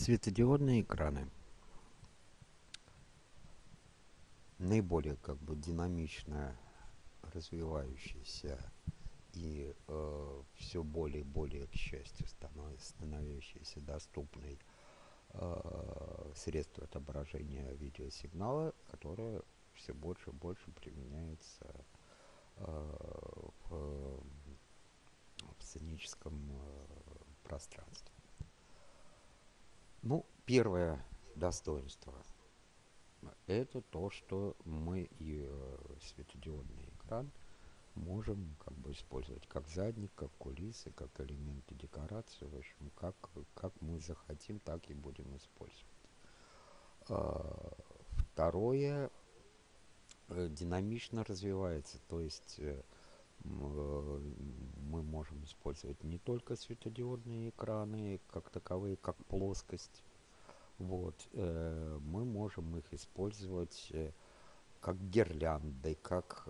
Светодиодные экраны наиболее динамично развивающиеся и все более и более, к счастью, становящиеся доступной средство отображения видеосигнала, которое все больше и больше применяется в сценическом пространстве. Ну, первое достоинство это то, что мы и светодиодный экран можем использовать как задник, как кулисы, как элементы декорации, в общем, как мы захотим, так и будем использовать. Второе, динамично развивается, то есть мы можем использовать не только светодиодные экраны как таковые, как плоскость. Вот, мы можем их использовать как гирлянды, как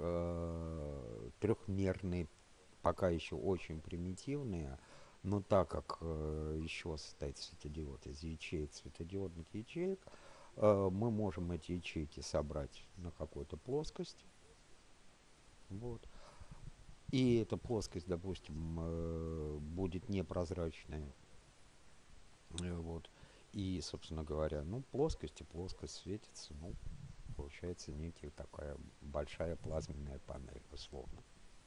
трехмерные, пока еще очень примитивные, но так как еще состоит светодиод из ячеек, светодиодных ячеек, мы можем эти ячейки собрать на какую-то плоскость. Вот. И эта плоскость, допустим, будет непрозрачная. Вот. И, собственно говоря, ну, плоскость и плоскость светится, ну, получается некая такая большая плазменная панель, условно.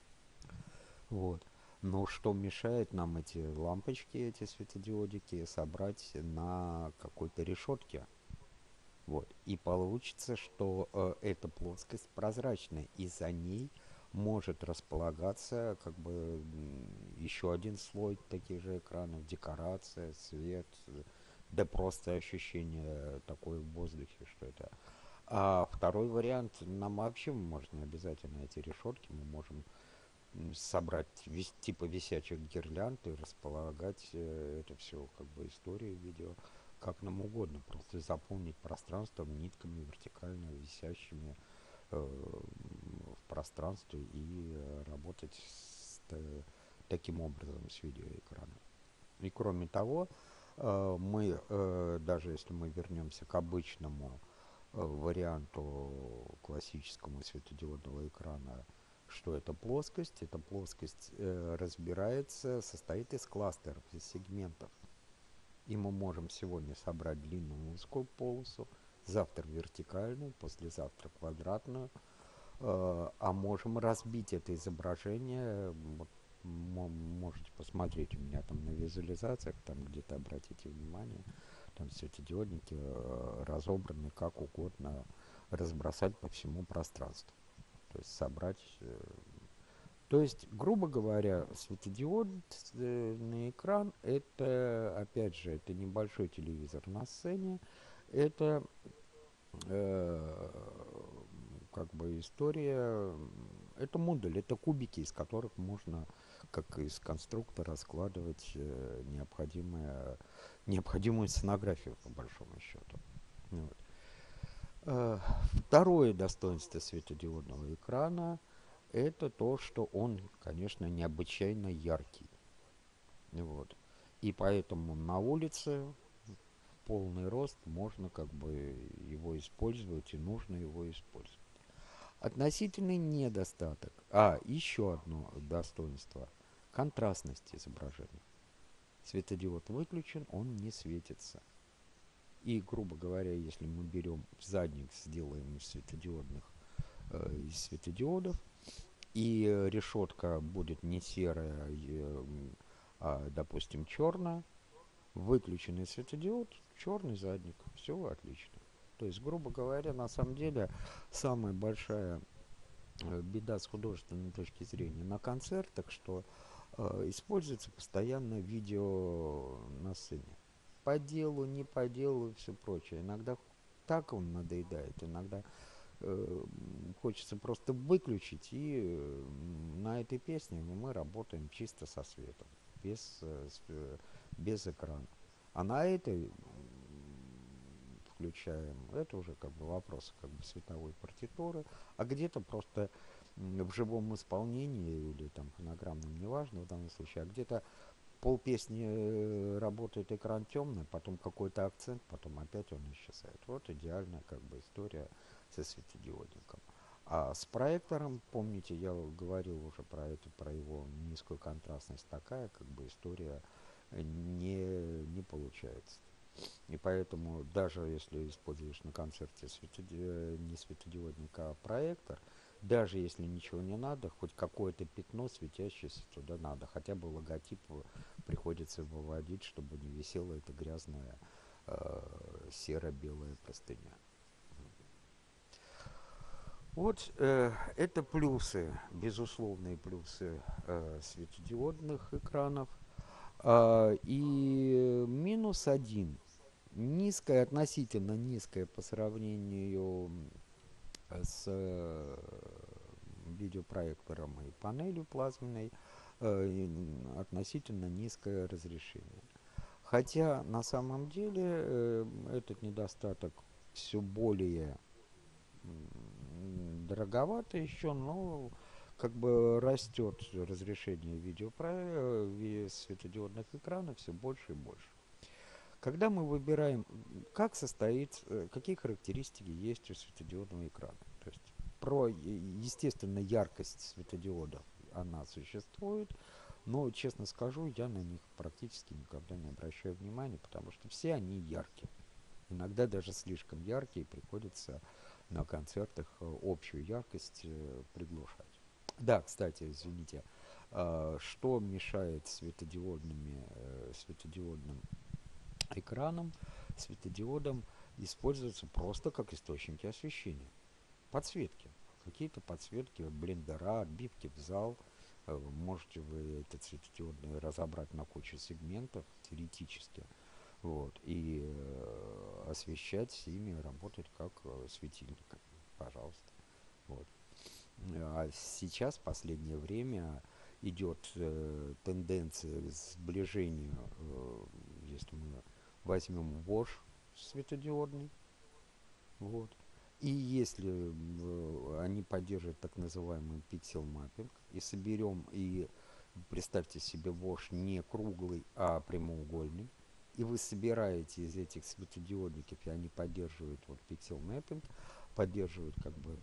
Вот. Но что мешает нам эти лампочки, эти светодиодики собрать на какой-то решетке? Вот. И получится, что эта плоскость прозрачная, и за ней может располагаться еще один слой таких же экранов, декорация, свет, да просто ощущение такое в воздухе, что это. А второй вариант, нам вообще может не обязательно эти решетки, мы можем собрать типа висячих гирлянд и располагать это все историю видео как нам угодно, просто заполнить пространство нитками вертикально висящими в пространстве и работать таким образом с видеоэкраном. И кроме того, мы, даже если мы вернемся к обычному варианту классическому светодиодного экрана, что это плоскость. Эта плоскость разбирается, состоит из кластеров, из сегментов. И мы можем сегодня собрать длинную узкую полосу, завтра вертикальную, послезавтра квадратную, а можем разбить это изображение. Вот, можете посмотреть у меня там на визуализациях, там где-то обратите внимание, там светодиодники разобраны как угодно, разбросать по всему пространству. То есть собрать. То есть, грубо говоря, светодиодный экран это, опять же, это небольшой телевизор на сцене, это э, история, это модуль, это кубики, из которых можно, как из конструктора, складывать необходимую сценографию, по большому счету. Вот. Второе достоинство светодиодного экрана это то, что он, конечно, необычайно яркий. Вот. И поэтому на улице в полный рост можно его использовать и нужно его использовать. Относительный недостаток. Еще одно достоинство. Контрастность изображения. Светодиод выключен, он не светится. И, грубо говоря, если мы берем задник, сделаем из светодиодов, и решетка будет не серая, а, допустим, черная, выключенный светодиод, черный задник, все отлично. То есть, грубо говоря, на самом деле, самая большая беда с художественной точки зрения на концертах, что используется постоянно видео на сцене. По делу, не по делу и все прочее. Иногда так он надоедает, иногда хочется просто выключить, и на этой песне мы работаем чисто со светом, без экрана. А на этой включаем, это уже вопрос световой партитуры, а где-то просто в живом исполнении или там фонограммном, неважно в данном случае, а где-то полпесни работает экран темный, потом какой-то акцент, потом опять он исчезает. Вот идеальная как бы история со светодиодником. А с проектором, помните, я говорил уже про это, про его низкую контрастность, такая как бы история не получается. И поэтому даже если используешь на концерте не светодиодник, а проектор, даже если ничего не надо, хоть какое-то пятно светящееся туда надо. Хотя бы логотип приходится выводить, чтобы не висела эта грязная серо-белая простыня. Вот это плюсы, безусловные плюсы светодиодных экранов. И минус один. Низкая, относительно низкая по сравнению с видеопроектором и панелью плазменной, относительно низкое разрешение. Хотя на самом деле этот недостаток все более дороговато еще, но как бы растет разрешение светодиодных экранов все больше и больше. Когда мы выбираем, какие характеристики есть у светодиодного экрана, то есть естественно, яркость светодиодов, она существует, но, честно скажу, я на них практически никогда не обращаю внимания, потому что все они яркие. Иногда даже слишком яркие, приходится на концертах общую яркость приглушать. Да, кстати, извините, что мешает светодиодным экраном, светодиодом используются просто как источники освещения. Подсветки. Какие-то подсветки, блендера, отбивки в зал. Можете вы этот светодиодный разобрать на кучу сегментов теоретически. Вот, и освещать ими, работать как светильниками. Пожалуйста. Вот. А сейчас, в последнее время, идет тенденция к сближению, если мы возьмем Bosch светодиодный, вот, и если они поддерживают так называемый пиксель маппинг, и соберем, и представьте себе Bosch не круглый, а прямоугольный, и вы собираете из этих светодиодников, и они поддерживают вот пиксель маппинг, поддерживают как бы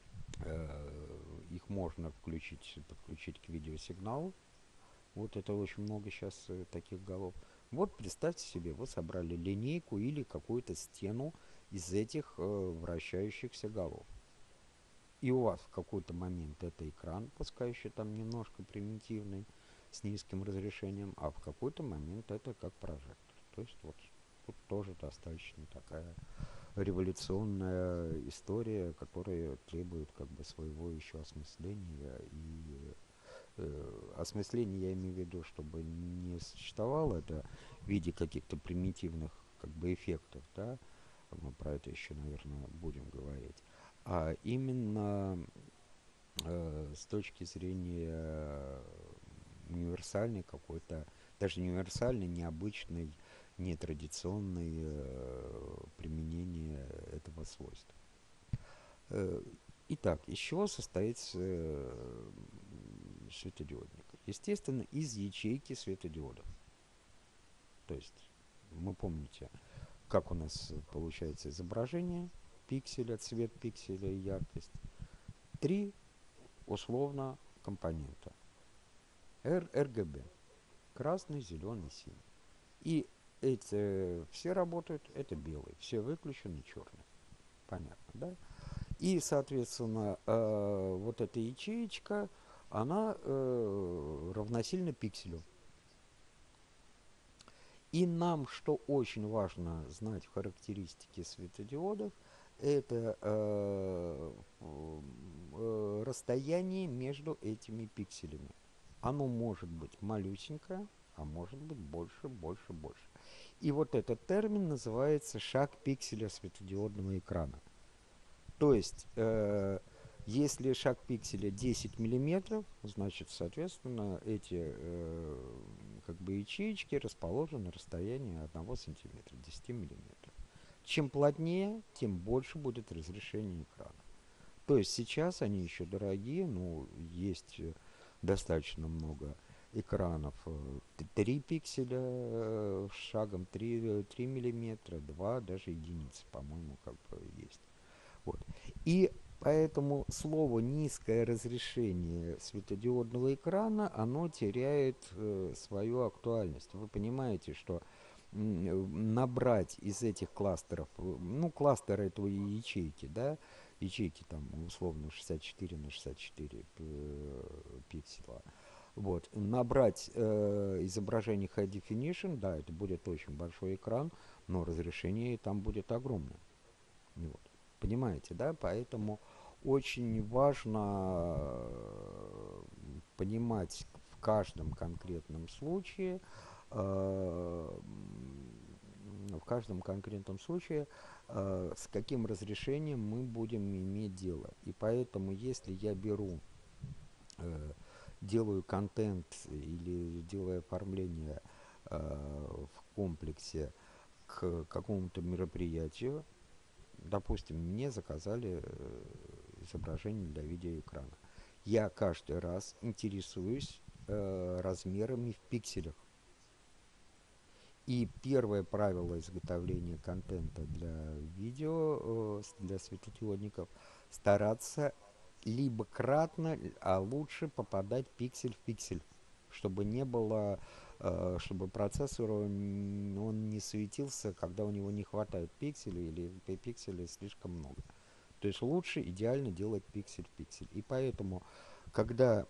их можно подключить к видеосигналу. Вот это очень много сейчас таких голов. Вот представьте себе, вы собрали линейку или какую-то стену из этих вращающихся голов. И у вас в какой-то момент это экран, пускай еще там немножко примитивный, с низким разрешением, а в какой-то момент это как прожектор. То есть вот тут тоже достаточно такая революционная история, которая требует как бы своего еще осмысления. И осмысление я имею в виду, чтобы не существовало это в виде каких-то примитивных как бы эффектов, да, мы про это еще, наверное, будем говорить, а именно с точки зрения универсальной какой-то, даже не универсальной, необычной, нетрадиционной применения этого свойства. Итак, из чего состоит светодиодник? Естественно, из ячейки светодиодов. То есть, мы помните, как у нас получается изображение пикселя, цвет пикселя и яркость. Три условно компонента. RGB. Красный, зеленый, синий. И эти все работают, это белый. Все выключены, черный. Понятно, да? И, соответственно, вот эта ячеечка, она равносильна пикселю. И нам, что очень важно знать в характеристике светодиодов, это расстояние между этими пикселями. Оно может быть малюсенькое, а может быть больше, больше, больше. И вот этот термин называется шаг пикселя светодиодного экрана. То есть, если шаг пикселя 10 миллиметров, значит, соответственно, эти как бы ячеечки расположены на расстоянии 1 сантиметра, 10 миллиметров. Чем плотнее, тем больше будет разрешение экрана. То есть сейчас они еще дорогие, но есть достаточно много экранов 3 пикселя шагом 3 миллиметра, 2 даже единицы, по-моему, как бы есть. Вот. И поэтому слово низкое разрешение светодиодного экрана, оно теряет свою актуальность. Вы понимаете, что набрать из этих кластеров, ну, кластеры это ячейки, да, ячейки там условно 64 на 64 пикселя. Вот. Набрать изображение High Definition, да, это будет очень большой экран, но разрешение там будет огромное. Вот. Понимаете, да? Поэтому очень важно понимать в каждом конкретном случае, в каждом конкретном случае, с каким разрешением мы будем иметь дело. И поэтому, если я беру, делаю контент или делаю оформление в комплексе к какому-то мероприятию, допустим, мне заказали изображение для видеоэкрана. Я каждый раз интересуюсь размерами в пикселях. И первое правило изготовления контента для видео, для светодиодников, стараться либо кратно, а лучше попадать пиксель в пиксель, чтобы не было, чтобы процессор он не светился, когда у него не хватает пикселей или пикселей слишком много. То есть лучше идеально делать пиксель в пиксель. И поэтому, когда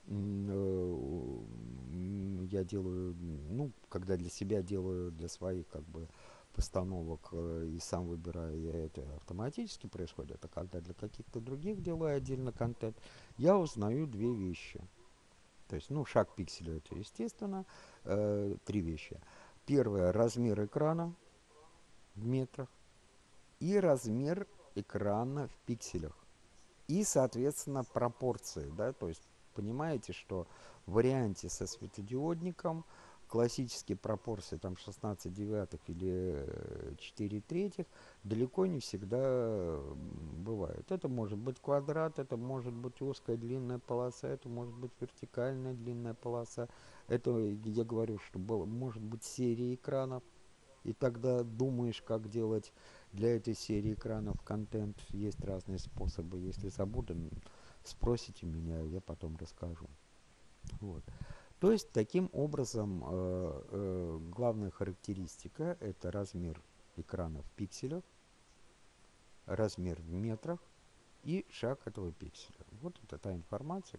я делаю, ну, когда для себя делаю, для своих как бы постановок и сам выбираю, я это автоматически происходит, а когда для каких-то других делаю отдельно контент, я узнаю две вещи. То есть, ну, шаг пикселя это естественно, три вещи. Первое, размер экрана в метрах и размер экрана в пикселях. И, соответственно, пропорции, да, то есть понимаете, что в варианте со светодиодником классические пропорции, там 16 девятых или 4 третьих, далеко не всегда бывают. Это может быть квадрат, это может быть узкая длинная полоса, это может быть вертикальная длинная полоса. Это, я говорю, что может быть серия экранов. И тогда думаешь, как делать для этой серии экранов контент. Есть разные способы. Если забуду, спросите меня, я потом расскажу. Вот. То есть, таким образом, главная характеристика – это размер экрана в пикселях, размер в метрах и шаг этого пикселя. Вот это та информация,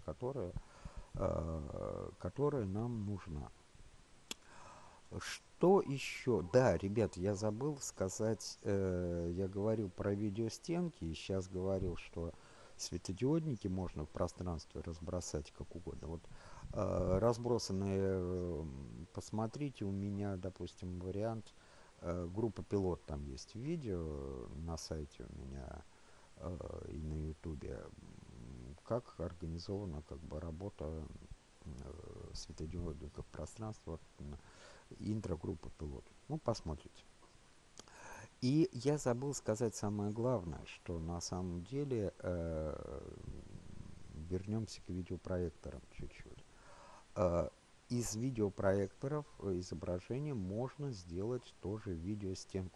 которая нам нужна. Что еще? Да, ребят, я забыл сказать, я говорил про видеостенки, и сейчас говорил, что светодиодники можно в пространстве разбросать как угодно. Вот разбросанные, посмотрите, у меня, допустим, вариант, группа пилот там есть видео на сайте у меня и на ютубе, как организована как бы работа светодиодников пространства, интрогруппа пилот. Ну, посмотрите. И я забыл сказать самое главное, что на самом деле вернемся к видеопроекторам чуть-чуть. Из видеопроекторов изображение можно сделать тоже видеостенку.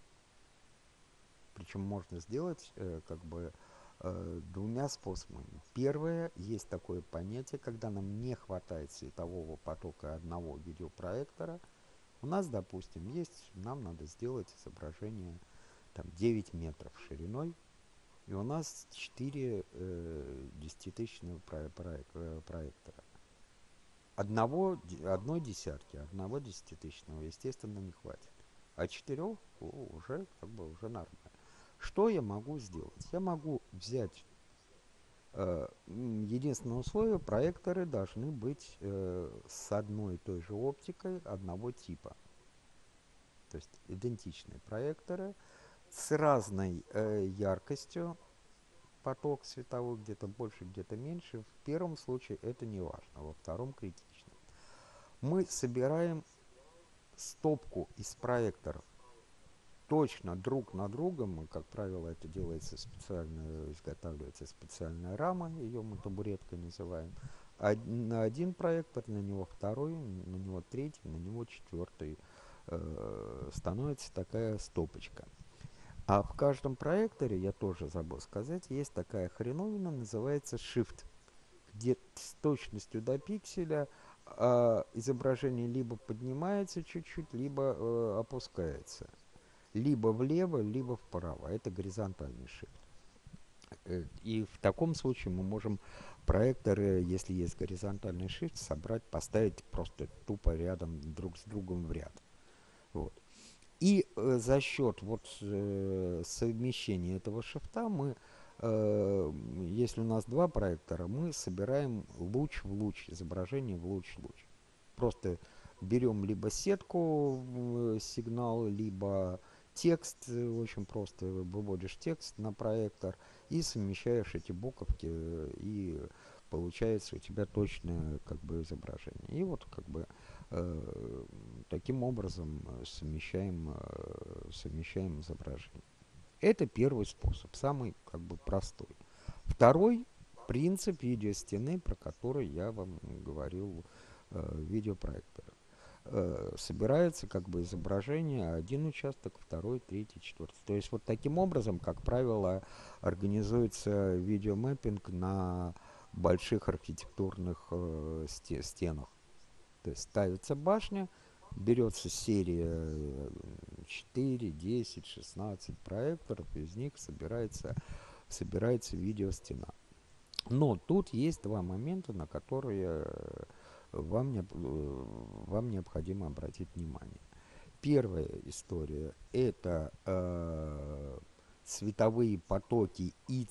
Причем можно сделать как бы двумя способами. Первое, есть такое понятие, когда нам не хватает светового потока одного видеопроектора. У нас, допустим, есть, нам надо сделать изображение там, 9 метров шириной, и у нас 4 десятитысячных проектора. Одной десятки, одного десятитысячного, естественно, не хватит. А 4 уже как бы уже нормально. Что я могу сделать? Я могу взять единственное условие, проекторы должны быть с одной и той же оптикой одного типа. То есть идентичные проекторы с разной яркостью, поток световой где-то больше, где-то меньше. В первом случае это не важно, во втором критично. Мы собираем стопку из проекторов точно друг на другом, и, как правило, это делается специально, изготавливается специальная рама, ее мы табуреткой называем. на один проектор, на него второй, на него третий, на него четвертый. Становится такая стопочка. А в каждом проекторе, я тоже забыл сказать, есть такая хреновина, называется Shift, где с точностью до пикселя изображение либо поднимается чуть-чуть, либо опускается. Либо влево, либо вправо. Это горизонтальный shift. И в таком случае мы можем проекторы, если есть горизонтальный shift, собрать, поставить просто тупо рядом друг с другом в ряд. Вот. И за счет вот совмещения этого шифта мы, если у нас два проектора, мы собираем луч в луч, изображение в луч в луч. Просто берем либо сетку сигнал, либо текст, очень просто выводишь текст на проектор и совмещаешь эти буковки, и получается у тебя точное как бы изображение. И вот как бы таким образом совмещаем изображение. Это первый способ, самый как бы простой. Второй принцип видеостены, про который я вам говорил, видеопроектора. Собирается как бы изображение, один участок, второй, третий, четвертый. То есть вот таким образом, как правило, организуется видеомэппинг на больших архитектурных стенах. То есть ставится башня, берется серия 4, 10, 16 проекторов, из них собирается видеостена. Но тут есть два момента, на которые вам необходимо обратить внимание. Первая история – это цветовые потоки и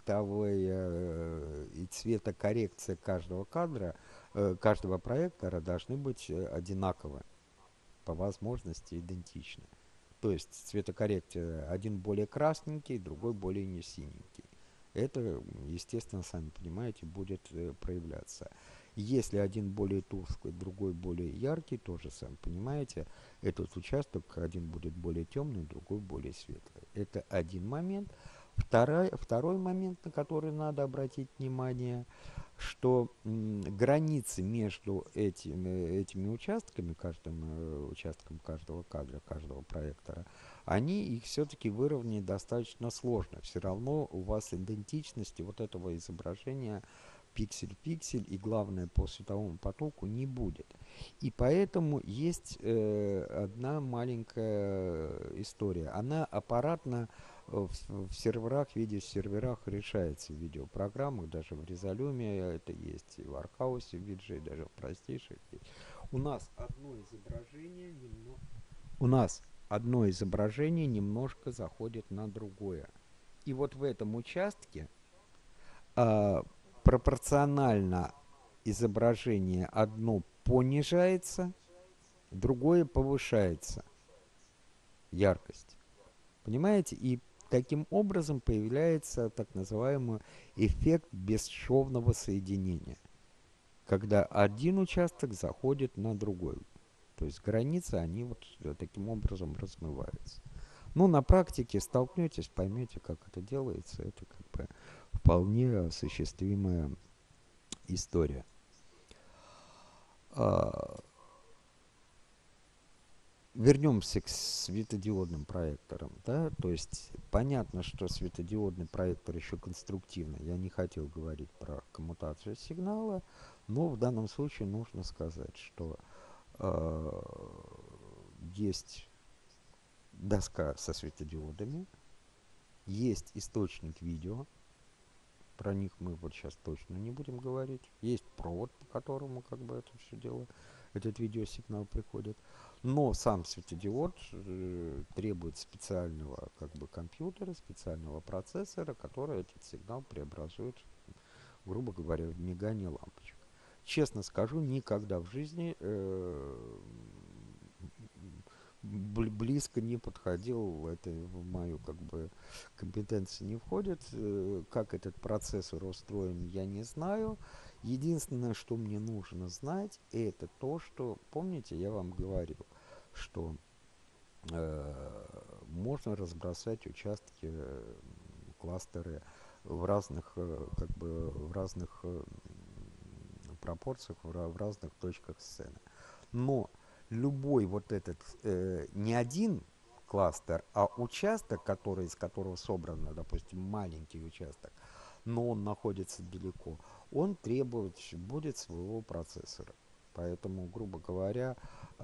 и цветокоррекция каждого кадра, каждого проектора должны быть одинаковы, по возможности идентичны. То есть цветокоррекция один более красненький, другой более не синенький. Это, естественно, сами понимаете, будет проявляться. Если один более тусклый, другой более яркий, тоже, сами понимаете, этот участок один будет более темный, другой более светлый. Это один момент. Второй момент, на который надо обратить внимание, что границы между этими участками, каждым участком каждого кадра, каждого проектора, они их все-таки выровнять достаточно сложно. Все равно у вас идентичности вот этого изображения пиксель в пиксель и, главное, по световому потоку не будет. И поэтому есть одна маленькая история. Она аппаратно в серверах, видеосерверах решается в видеопрограммах, даже в резолюме это есть, и в Аркхаусе, в VJ, даже в простейших есть. У нас одно изображение немножко заходит на другое. И вот в этом участке а, пропорционально изображение одно понижается, другое повышается, яркость. Понимаете? И таким образом появляется так называемый эффект бесшовного соединения, когда один участок заходит на другой. То есть границы, они вот таким образом размываются. Ну, на практике столкнетесь, поймете, как это делается. Это как бы вполне осуществимая история. Вернемся к светодиодным проекторам. Да? То есть понятно, что светодиодный проектор еще конструктивный. Я не хотел говорить про коммутацию сигнала, но в данном случае нужно сказать, что есть доска со светодиодами, есть источник видео, про них мы вот сейчас точно не будем говорить. Есть провод, по которому как бы это все дело, этот видеосигнал приходит. Но сам светодиод требует специального как бы компьютера, специального процессора, который этот сигнал преобразует, грубо говоря, в мигание лампочек. Честно скажу, никогда в жизни близко не подходил, это в мою как бы компетенцию не входит. Как этот процессор устроен, я не знаю. Единственное, что мне нужно знать, это то, что, помните, я вам говорил, что можно разбросать участки, кластеры в разных, как бы, в разных пропорциях в разных точках сцены. Но любой вот этот, не один кластер, а участок, из которого собран, допустим, маленький участок, но он находится далеко, он требует, будет своего процессора. Поэтому, грубо говоря,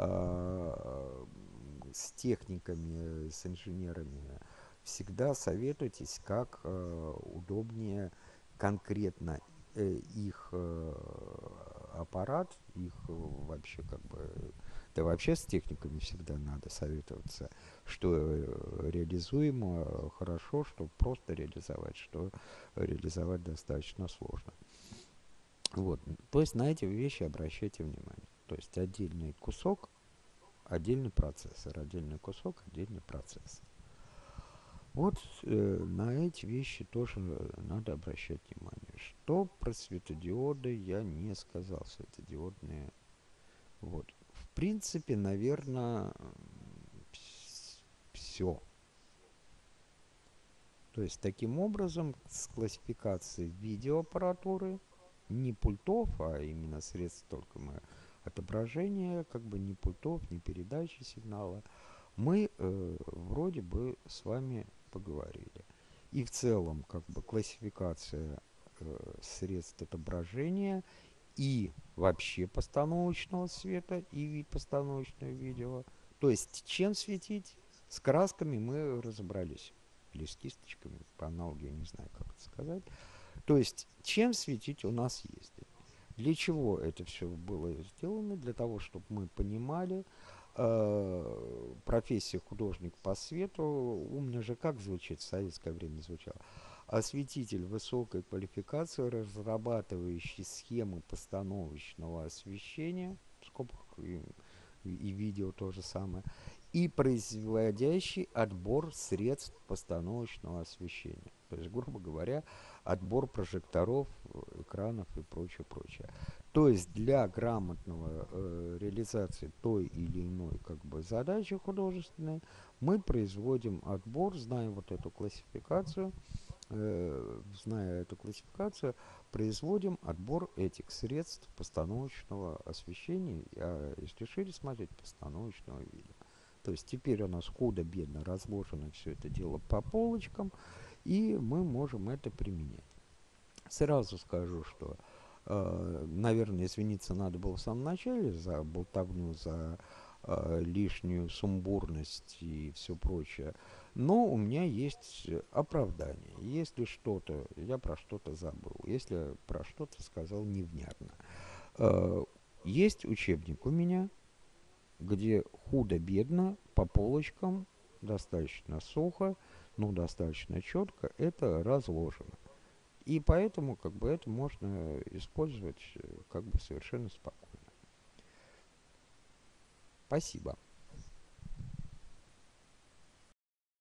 с техниками, с инженерами всегда советуйтесь, как удобнее конкретно их аппарат, их вообще как бы... Да вообще с техниками всегда надо советоваться, что реализуемо хорошо, что просто реализовать, что реализовать достаточно сложно. Вот. То есть на эти вещи обращайте внимание. То есть отдельный кусок, отдельный процессор, отдельный кусок, отдельный процессор. Вот на эти вещи тоже надо обращать внимание. Что про светодиоды я не сказал, светодиодные. Вот. В принципе, наверное, все. То есть, таким образом, с классификацией видеоаппаратуры, не пультов, а именно средств только отображения, как бы ни пультов, ни передачи сигнала, мы вроде бы с вами поговорили. И в целом, как бы, классификация средств отображения и вообще постановочного света и постановочного видео. То есть, чем светить? С красками мы разобрались. Или с кисточками, по аналогии, не знаю, как это сказать. То есть, чем светить у нас есть. Для чего это все было сделано? Для того, чтобы мы понимали, профессия художник по свету, умно же как звучит, в советское время звучало. Осветитель высокой квалификации, разрабатывающий схемы постановочного освещения, в скобках и видео то же самое, и производящий отбор средств постановочного освещения. То есть, грубо говоря, отбор прожекторов, экранов и прочее, прочее. То есть для грамотного реализации той или иной как бы задачи художественной мы производим отбор, зная вот эту классификацию, производим отбор этих средств постановочного освещения, а если шире смотреть, постановочного видео. То есть теперь у нас худо-бедно разложено все это дело по полочкам, и мы можем это применять. Сразу скажу, что, наверное, извиниться надо было в самом начале за болтовню, за лишнюю сумбурность и все прочее. Но у меня есть оправдание. Если что-то, я про что-то забыл, если про что-то сказал невнятно. Есть учебник у меня, где худо-бедно по полочкам, достаточно сухо, но достаточно четко это разложено. И поэтому как бы это можно использовать как бы совершенно спокойно. Спасибо.